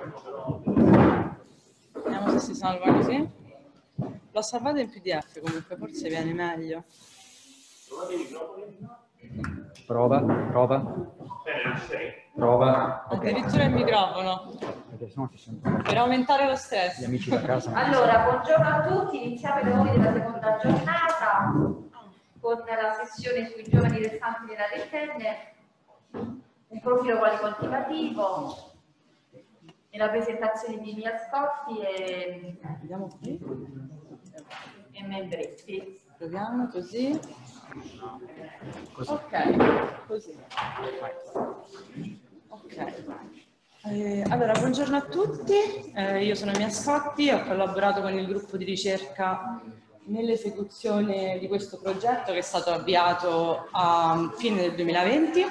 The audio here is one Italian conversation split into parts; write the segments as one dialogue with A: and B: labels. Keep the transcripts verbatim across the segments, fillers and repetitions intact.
A: Vediamo se si salva così. L'ho salvato in P D F, comunque forse viene meglio.
B: Prova, prova. Prova.
A: Addirittura il microfono.
B: Perché sennò ti sento.
A: Per aumentare lo stress.
B: Gli amici da casa.
C: Allora, buongiorno a tutti. Iniziamo i lavori della seconda giornata con la sessione sui giovani restanti nella ventenne, un profilo quantitativo e la presentazione di Mia Scotti e,
A: Vediamo qui.
C: e Membretti.
A: Proviamo così.
B: Così.
A: Ok, così. Ok. Eh, allora, buongiorno a tutti. Eh, io sono Mia Scotti, ho collaborato con il gruppo di ricerca nell'esecuzione di questo progetto che è stato avviato a fine del duemilaventi.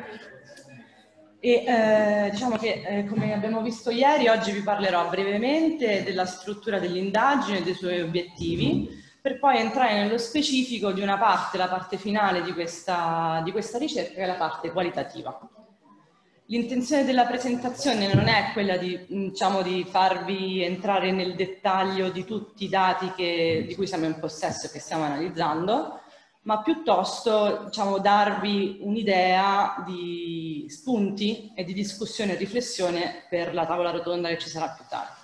A: E eh, diciamo che, eh, come abbiamo visto ieri, oggi vi parlerò brevemente della struttura dell'indagine e dei suoi obiettivi, per poi entrare nello specifico di una parte, la parte finale di questa, di questa ricerca, che è la parte qualitativa. L'intenzione della presentazione non è quella di, diciamo, di farvi entrare nel dettaglio di tutti i dati che, di cui siamo in possesso e che stiamo analizzando, ma piuttosto, diciamo, darvi un'idea di spunti e di discussione e riflessione per la tavola rotonda che ci sarà più tardi.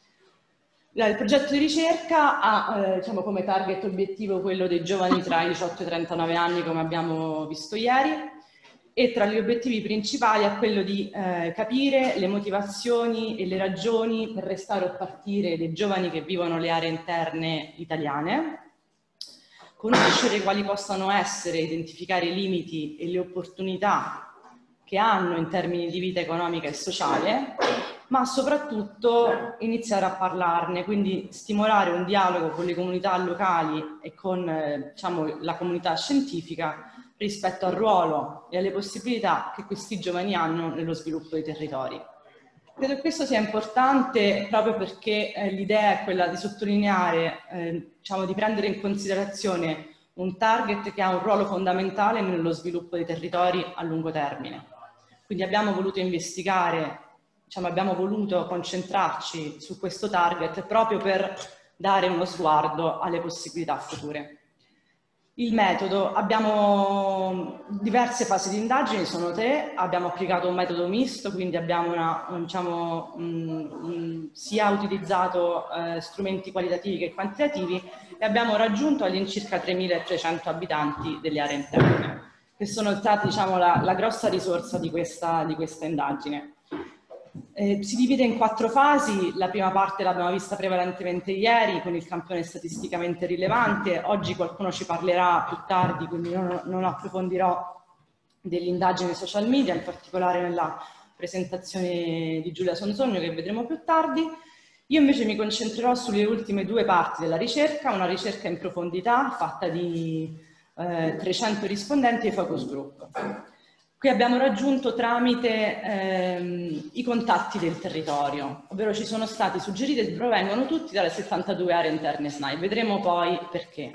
A: Il progetto di ricerca ha eh, diciamo, come target obiettivo quello dei giovani tra i diciotto e i trentanove anni, come abbiamo visto ieri, e tra gli obiettivi principali è quello di eh, capire le motivazioni e le ragioni per restare o partire dei giovani che vivono le aree interne italiane, conoscere quali possano essere, identificare i limiti e le opportunità che hanno in termini di vita economica e sociale, ma soprattutto iniziare a parlarne, quindi stimolare un dialogo con le comunità locali e con eh, diciamo, la comunità scientifica rispetto al ruolo e alle possibilità che questi giovani hanno nello sviluppo dei territori. Credo che questo sia importante proprio perché eh, l'idea è quella di sottolineare, eh, diciamo, di prendere in considerazione un target che ha un ruolo fondamentale nello sviluppo dei territori a lungo termine. Quindi abbiamo voluto investigare, diciamo, abbiamo voluto concentrarci su questo target proprio per dare uno sguardo alle possibilità future. Il metodo, abbiamo diverse fasi di indagini, sono tre, abbiamo applicato un metodo misto, quindi abbiamo una, diciamo, um, sia utilizzato eh, strumenti qualitativi che quantitativi e abbiamo raggiunto all'incirca tremilatrecento abitanti delle aree interne, che sono stati, diciamo, la, la grossa risorsa di questa, di questa indagine. Eh, si divide in quattro fasi, la prima parte l'abbiamo vista prevalentemente ieri con il campione statisticamente rilevante, oggi qualcuno ci parlerà più tardi, quindi non, non approfondirò dell'indagine social media, in particolare nella presentazione di Giulia Sonzogno che vedremo più tardi. Io invece mi concentrerò sulle ultime due parti della ricerca, una ricerca in profondità fatta di eh, trecento rispondenti e focus group. Qui abbiamo raggiunto tramite ehm, i contatti del territorio, ovvero ci sono stati suggeriti e provengono tutti dalle settantadue aree interne S N A I. Vedremo poi perché.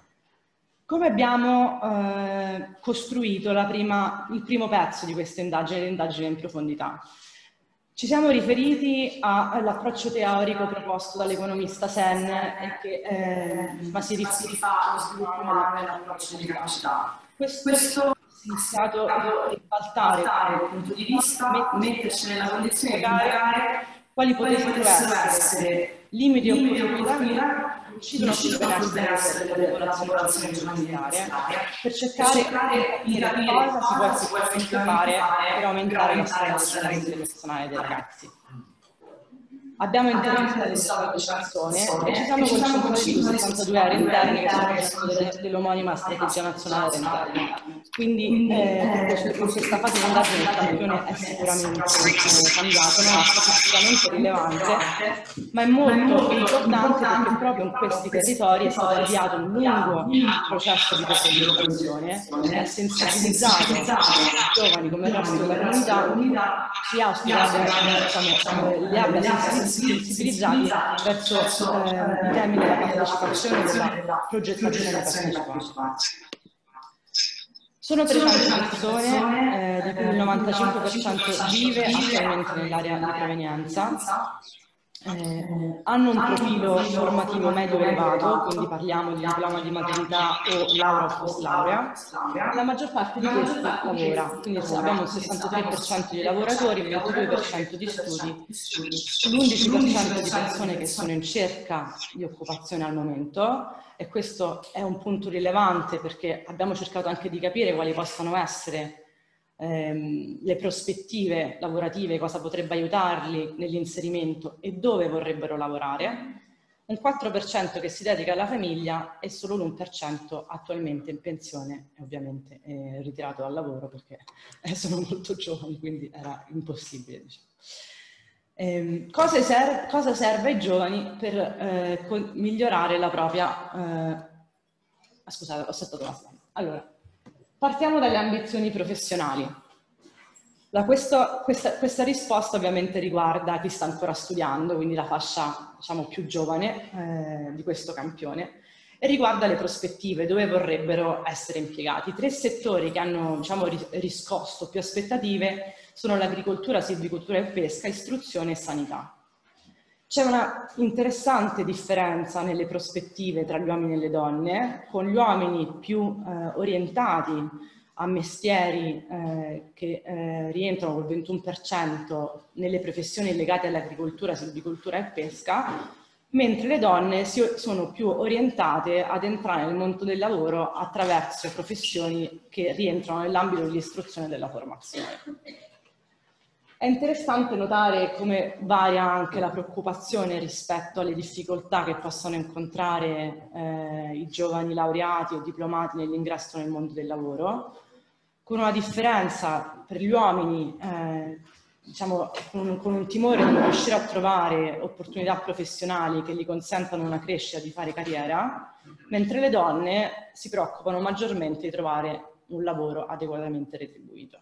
A: Come abbiamo eh, costruito la prima, il primo pezzo di questa indagine, l'indagine in profondità? Ci siamo riferiti all'approccio teorico proposto dall'economista Sen e che eh, ma si rifà allo sviluppo dell'approccio di capacità. Questo, Questo è iniziato a ribaltare dal punto di vista, metterci nella condizione di indagare quali potessero essere limiti o opportunità che incidono sul benessere della popolazione giovanile per cercare di capire cosa si può effettivamente fare per aumentare la sicurezza personale dei ragazzi. Abbiamo intervistato queste persone e ci siamo concentrati su settantadue aree interne che sono oggetto dell'omonima strategia nazionale interna. Quindi eh, per questa fase di indagine il campione è sicuramente candidato, non è statisticamente rilevante, ma è molto importante perché proprio in questi territori è stato avviato un lungo processo di progettazione che ha sensibilizzato i giovani come il resto della comunità, ci auspica diciamo, li abbia sensibilizzati verso eh, i temi della partecipazione e della progettazione della partecipazione. Sono trecento persone, eh, di cui il novantacinque per cento vive attualmente nell'area di provenienza. Eh, hanno un profilo formativo medio elevato, quindi parliamo di diploma di maturità o laurea o post laurea. La maggior parte di questi lavora, quindi abbiamo il sessantatré per cento di lavoratori, il ventidue per cento di studi, l'undici per cento di persone che sono in cerca di occupazione al momento, e questo è un punto rilevante perché abbiamo cercato anche di capire quali possano essere Ehm, le prospettive lavorative, cosa potrebbe aiutarli nell'inserimento e dove vorrebbero lavorare, un quattro per cento che si dedica alla famiglia e solo l'uno per cento attualmente in pensione e ovviamente è ritirato dal lavoro perché sono molto giovani, quindi era impossibile. Diciamo. Eh, cosa, serve, cosa serve ai giovani per eh, migliorare la propria... Eh, scusate, ho saltato la slide. Allora, partiamo dalle ambizioni professionali. La, questo, questa, questa risposta ovviamente riguarda chi sta ancora studiando, quindi la fascia diciamo, più giovane eh, di questo campione, e riguarda le prospettive, dove vorrebbero essere impiegati. Tre settori che hanno diciamo, riscosso più aspettative sono l'agricoltura, silvicoltura e pesca, istruzione e sanità. C'è una interessante differenza nelle prospettive tra gli uomini e le donne, con gli uomini più eh, orientati a mestieri eh, che eh, rientrano col ventuno per cento nelle professioni legate all'agricoltura, silvicoltura e pesca, mentre le donne si, sono più orientate ad entrare nel mondo del lavoro attraverso professioni che rientrano nell'ambito dell'istruzione e della formazione. È interessante notare come varia anche la preoccupazione rispetto alle difficoltà che possono incontrare eh, i giovani laureati o diplomati nell'ingresso nel mondo del lavoro, con una differenza per gli uomini, eh, diciamo, con, con un timore di non riuscire a trovare opportunità professionali che gli consentano una crescita, di fare carriera, mentre le donne si preoccupano maggiormente di trovare un lavoro adeguatamente retribuito.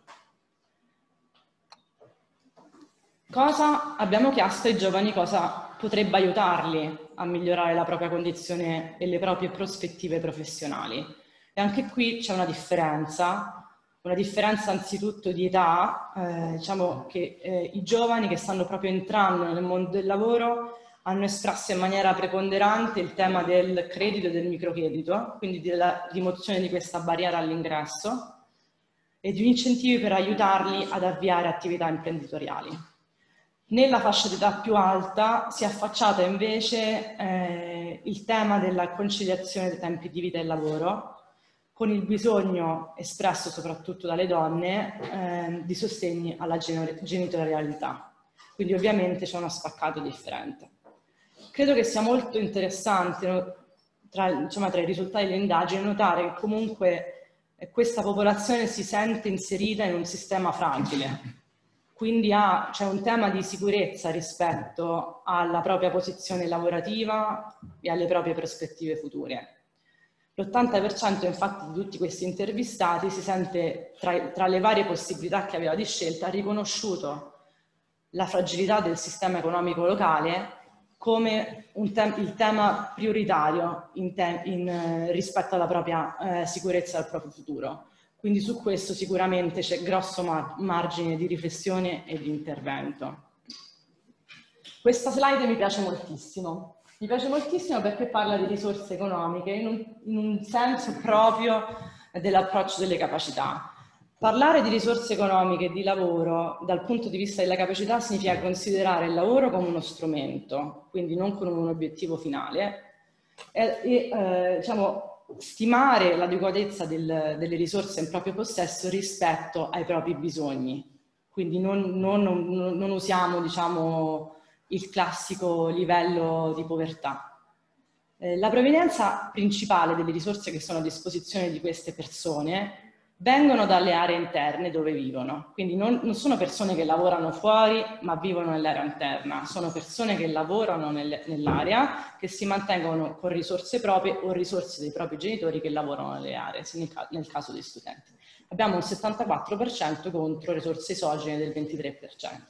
A: Cosa abbiamo chiesto ai giovani, cosa potrebbe aiutarli a migliorare la propria condizione e le proprie prospettive professionali? E anche qui c'è una differenza, una differenza anzitutto di età, eh, diciamo che eh, i giovani che stanno proprio entrando nel mondo del lavoro hanno espresso in maniera preponderante il tema del credito e del microcredito, quindi della rimozione di questa barriera all'ingresso e di incentivi per aiutarli ad avviare attività imprenditoriali. Nella fascia d'età più alta si è affacciata invece eh, il tema della conciliazione dei tempi di vita e lavoro, con il bisogno espresso soprattutto dalle donne eh, di sostegni alla genitorialità. Quindi ovviamente c'è uno spaccato differente. Credo che sia molto interessante tra, diciamo, tra i risultati delle indagini notare che comunque eh, questa popolazione si sente inserita in un sistema fragile. Quindi c'è un tema di sicurezza rispetto alla propria posizione lavorativa e alle proprie prospettive future. L'ottanta per cento infatti di tutti questi intervistati si sente, tra, tra le varie possibilità che aveva di scelta, riconosciuto la fragilità del sistema economico locale come un te il tema prioritario in te in, eh, rispetto alla propria eh, sicurezza e al proprio futuro. Quindi su questo sicuramente c'è grosso mar margine di riflessione e di intervento. Questa slide mi piace moltissimo. Mi piace moltissimo perché parla di risorse economiche in un, in un senso proprio dell'approccio delle capacità. Parlare di risorse economiche e di lavoro dal punto di vista della capacità significa considerare il lavoro come uno strumento, quindi non come un obiettivo finale, e, e eh, diciamo, stimare l'adeguatezza del, delle risorse in proprio possesso rispetto ai propri bisogni. Quindi non, non, non, non usiamo diciamo, il classico livello di povertà. Eh, la provenienza principale delle risorse che sono a disposizione di queste persone vengono dalle aree interne dove vivono, quindi non, non sono persone che lavorano fuori ma vivono nell'area interna, sono persone che lavorano nel, nell'area, che si mantengono con risorse proprie o risorse dei propri genitori che lavorano nelle aree, nel, nel caso dei studenti. Abbiamo un settantaquattro per cento contro risorse esogene del ventitré per cento.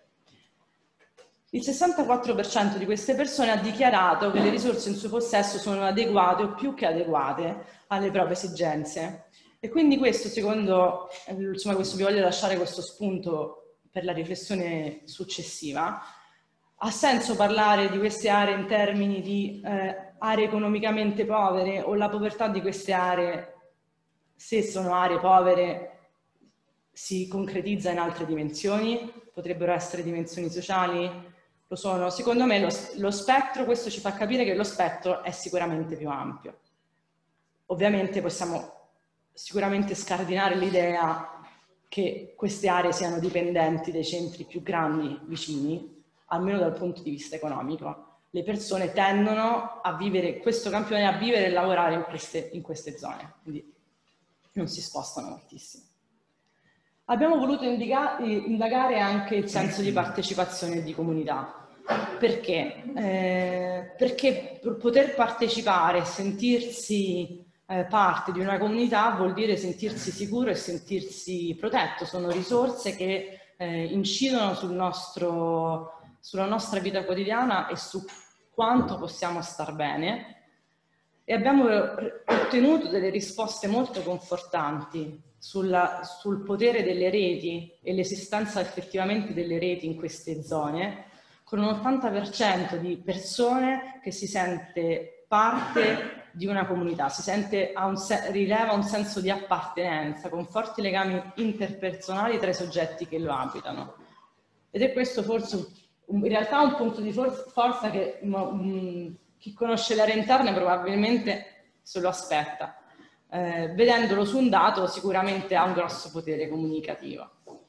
A: Il sessantaquattro per cento di queste persone ha dichiarato che le risorse in suo possesso sono adeguate o più che adeguate alle proprie esigenze. E quindi questo, secondo, insomma, questo vi voglio lasciare questo spunto per la riflessione successiva. Ha senso parlare di queste aree in termini di eh, aree economicamente povere, o la povertà di queste aree, se sono aree povere, si concretizza in altre dimensioni? Potrebbero essere dimensioni sociali? Lo sono? Secondo me lo, lo spettro, questo ci fa capire che lo spettro è sicuramente più ampio. Ovviamente possiamo sicuramente scardinare l'idea che queste aree siano dipendenti dai centri più grandi vicini, almeno dal punto di vista economico. Le persone tendono a vivere questo campione, a vivere e lavorare in queste, in queste zone, quindi non si spostano moltissimo. Abbiamo voluto indagare anche il senso di partecipazione e di comunità. Perché? Eh, perché poter partecipare, sentirsi eh, parte di una comunità vuol dire sentirsi sicuro e sentirsi protetto. Sono risorse che eh, incidono sul nostro, sulla nostra vita quotidiana e su quanto possiamo star bene. E abbiamo ottenuto delle risposte molto confortanti sulla, sul potere delle reti e l'esistenza effettivamente delle reti in queste zone, con un ottanta per cento di persone che si sente parte di una comunità, si sente, ha un, rileva un senso di appartenenza, con forti legami interpersonali tra i soggetti che lo abitano. Ed è questo forse in realtà un punto di forza che um, chi conosce le aree interne probabilmente se lo aspetta. Eh, vedendolo su un dato sicuramente ha un grosso potere comunicativo.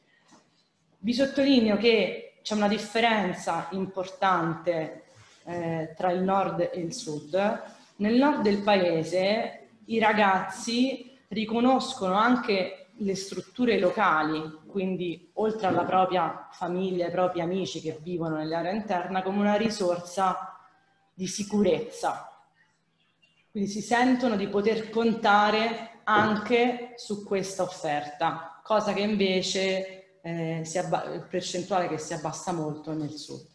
A: Vi sottolineo che c'è una differenza importante eh, tra il nord e il sud. Nel nord del paese i ragazzi riconoscono anche le strutture locali, quindi oltre alla propria famiglia, ai propri amici che vivono nell'area interna, come una risorsa di sicurezza. Quindi si sentono di poter contare anche su questa offerta, cosa che invece eh, si il percentuale che si abbassa molto nel sud.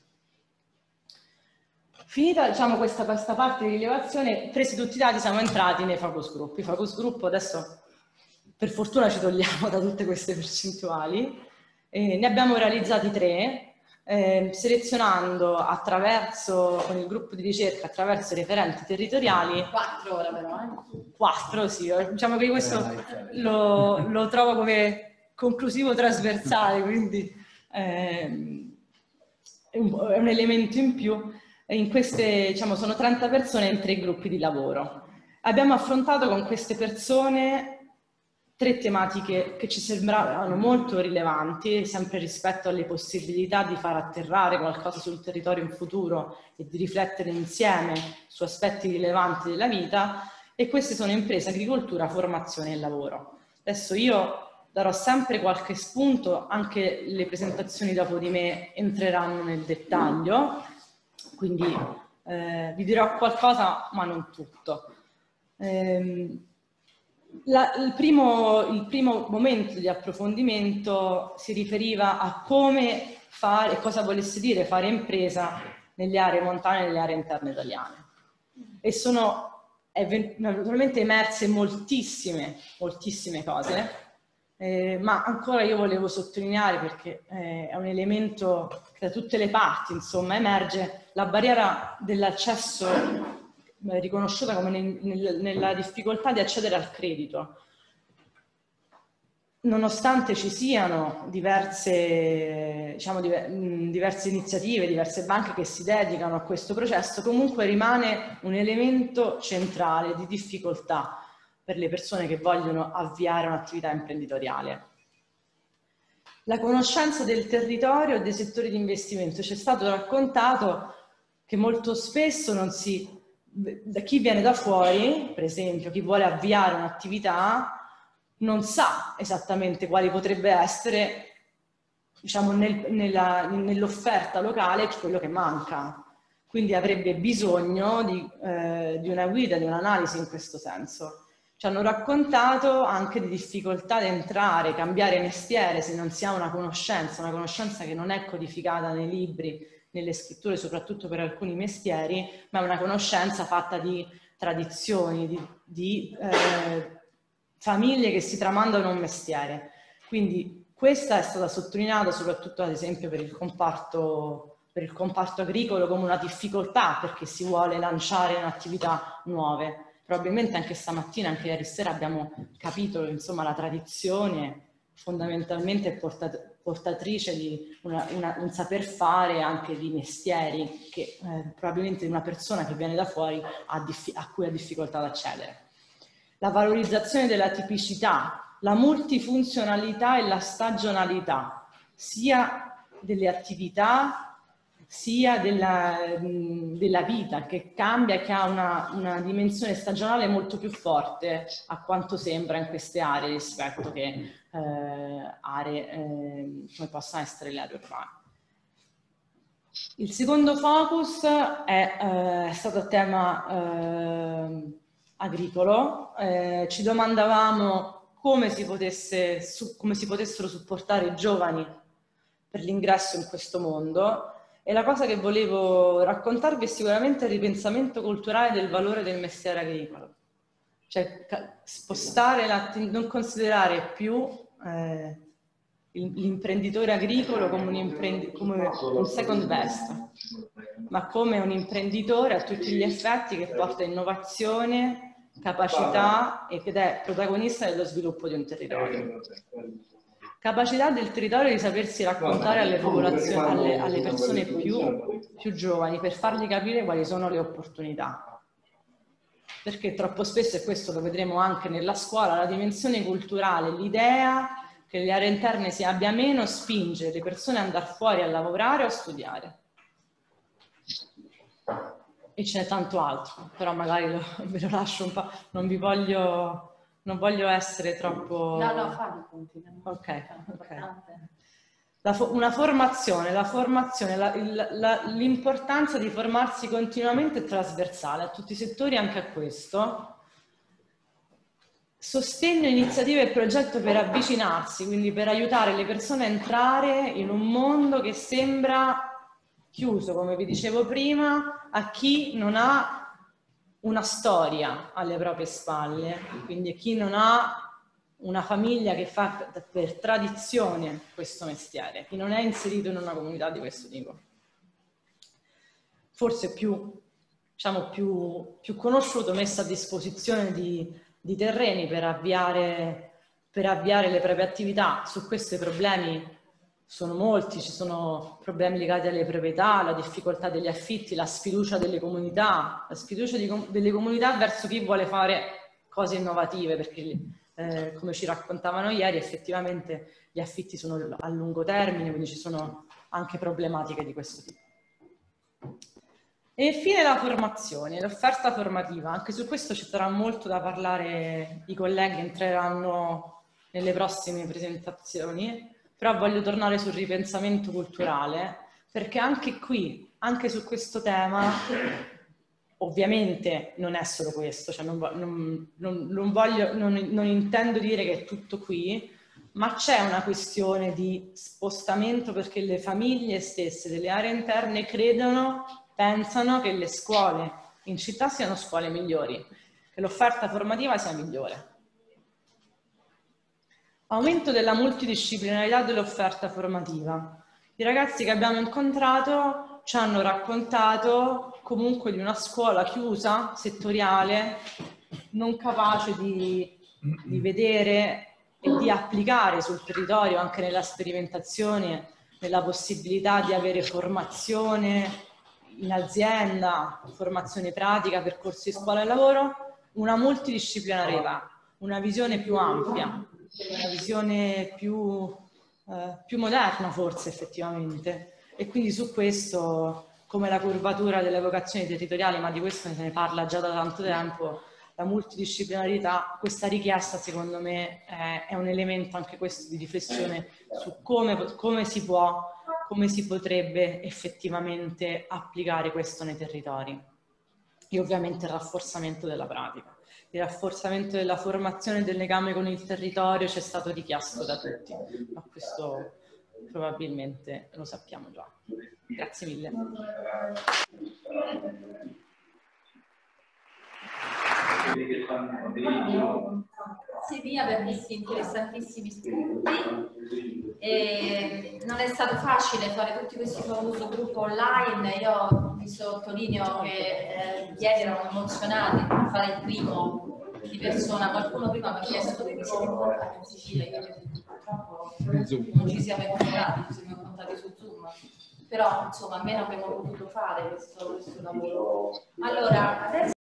A: Finita diciamo, questa, questa parte di rilevazione, presi tutti i dati siamo entrati nei focus group. I focus group adesso per fortuna ci togliamo da tutte queste percentuali, eh, ne abbiamo realizzati tre. Eh, selezionando attraverso, con il gruppo di ricerca, attraverso i referenti territoriali.
C: Quattro ora però, eh?
A: Quattro, sì. Diciamo che questo lo, lo trovo come conclusivo trasversale, quindi eh, è, un, è un elemento in più. In queste, diciamo, sono trenta persone in tre gruppi di lavoro. Abbiamo affrontato con queste persone tre tematiche che ci sembravano molto rilevanti, sempre rispetto alle possibilità di far atterrare qualcosa sul territorio in futuro e di riflettere insieme su aspetti rilevanti della vita, e queste sono impresa, agricoltura, formazione e lavoro. Adesso io darò sempre qualche spunto, anche le presentazioni dopo di me entreranno nel dettaglio, quindi eh, vi dirò qualcosa ma non tutto. Ehm, La, il, primo, il primo momento di approfondimento si riferiva a come fare, cosa volesse dire fare impresa nelle aree montane e nelle aree interne italiane. E sono naturalmente emerse moltissime, moltissime cose, eh, ma ancora io volevo sottolineare, perché eh, è un elemento che da tutte le parti insomma emerge, la barriera dell'accesso riconosciuta come nel, nel, nella difficoltà di accedere al credito. Nonostante ci siano diverse, diciamo, diverse iniziative, diverse banche che si dedicano a questo processo, comunque rimane un elemento centrale di difficoltà per le persone che vogliono avviare un'attività imprenditoriale. La conoscenza del territorio e dei settori di investimento. Ci è stato raccontato che molto spesso non si da chi viene da fuori, per esempio chi vuole avviare un'attività, non sa esattamente quali potrebbe essere, diciamo, nel, nell'offerta locale quello che manca. Quindi avrebbe bisogno di, eh, di una guida, di un'analisi in questo senso. Ci hanno raccontato anche di difficoltà di entrare, cambiare mestiere se non si ha una conoscenza, una conoscenza che non è codificata nei libri, nelle scritture, soprattutto per alcuni mestieri, ma è una conoscenza fatta di tradizioni, di, di, eh, famiglie che si tramandano un mestiere. Quindi questa è stata sottolineata soprattutto ad esempio per il comparto, per il comparto agricolo come una difficoltà perché si vuole lanciare in attività nuove. Probabilmente anche stamattina, anche ieri sera abbiamo capito insomma la tradizione fondamentalmente portat portatrice di una, una, un saper fare anche di mestieri che eh, probabilmente una persona che viene da fuori ha a cui ha difficoltà ad accedere. La valorizzazione della tipicità, la multifunzionalità e la stagionalità, sia delle attività sia della, della vita che cambia e che ha una, una dimensione stagionale molto più forte a quanto sembra in queste aree rispetto che eh, aree eh, come possano essere le aree urbane. Il secondo focus è, eh, è stato a tema eh, agricolo. Eh, ci domandavamo come si, potesse, su, come si potessero supportare i giovani per l'ingresso in questo mondo. E la cosa che volevo raccontarvi è sicuramente il ripensamento culturale del valore del mestiere agricolo. Cioè spostare, non considerare più eh, l'imprenditore agricolo come un, imprendi come un second best, ma come un imprenditore a tutti gli effetti che porta innovazione, capacità e che è protagonista dello sviluppo di un territorio. Capacità del territorio di sapersi raccontare alle popolazioni, alle, alle persone più, più giovani per fargli capire quali sono le opportunità. Perché troppo spesso, e questo lo vedremo anche nella scuola, la dimensione culturale, l'idea che le aree interne si abbia meno spinge le persone ad andare fuori a lavorare o a studiare. E ce n'è tanto altro, però magari lo, ve lo lascio un po', non vi voglio... Non voglio essere troppo...
C: No, no, fammi continuare.
A: Ok, ok. La fo una formazione, la formazione, l'importanza di formarsi continuamente e trasversale a tutti i settori, anche a questo. Sostegno, iniziative e progetto per avvicinarsi, quindi per aiutare le persone a entrare in un mondo che sembra chiuso, come vi dicevo prima, a chi non ha una storia alle proprie spalle, quindi chi non ha una famiglia che fa per tradizione questo mestiere, chi non è inserito in una comunità di questo tipo. Forse più, diciamo, più, più conosciuto, messo a disposizione di, di terreni per avviare, per avviare le proprie attività. Su questi problemi sono molti, ci sono problemi legati alle proprietà, la difficoltà degli affitti, la sfiducia delle comunità, la sfiducia di, delle comunità verso chi vuole fare cose innovative, perché eh, come ci raccontavano ieri effettivamente gli affitti sono a lungo termine, quindi ci sono anche problematiche di questo tipo. E infine la formazione, l'offerta formativa, anche su questo ci sarà molto da parlare, i colleghi entreranno nelle prossime presentazioni. Però voglio tornare sul ripensamento culturale, perché anche qui, anche su questo tema, ovviamente non è solo questo, cioè non, non, non, non, voglio, non, non intendo dire che è tutto qui, ma c'è una questione di spostamento perché le famiglie stesse delle aree interne credono, pensano che le scuole in città siano scuole migliori, che l'offerta formativa sia migliore. Aumento della multidisciplinarità dell'offerta formativa. I ragazzi che abbiamo incontrato ci hanno raccontato comunque di una scuola chiusa, settoriale, non capace di, di vedere e di applicare sul territorio, anche nella sperimentazione, nella possibilità di avere formazione in azienda, formazione pratica, percorsi di scuola e lavoro, una multidisciplinarietà, una visione più ampia, una visione più, eh, più moderna forse effettivamente, e quindi su questo, come la curvatura delle vocazioni territoriali, ma di questo se ne parla già da tanto tempo, la multidisciplinarità, questa richiesta secondo me è, è un elemento anche questo di riflessione su come, come si può, come si potrebbe effettivamente applicare questo nei territori, e ovviamente il rafforzamento della pratica. Il rafforzamento della formazione e del legame con il territorio ci è stato richiesto da tutti, ma questo probabilmente lo sappiamo già. Grazie mille.
C: grazie mia per questi interessantissimi spunti. E non è stato facile fare tutti questi famosi gruppi online. Io vi sottolineo che eh, ieri erano emozionati per fare il primo di persona. Qualcuno prima mi ha chiesto dove vi siete incontrati in Sicilia, io purtroppo non ci siamo incontrati, ci siamo incontrati su Zoom. Però insomma almeno abbiamo potuto fare questo, questo lavoro. Allora, adesso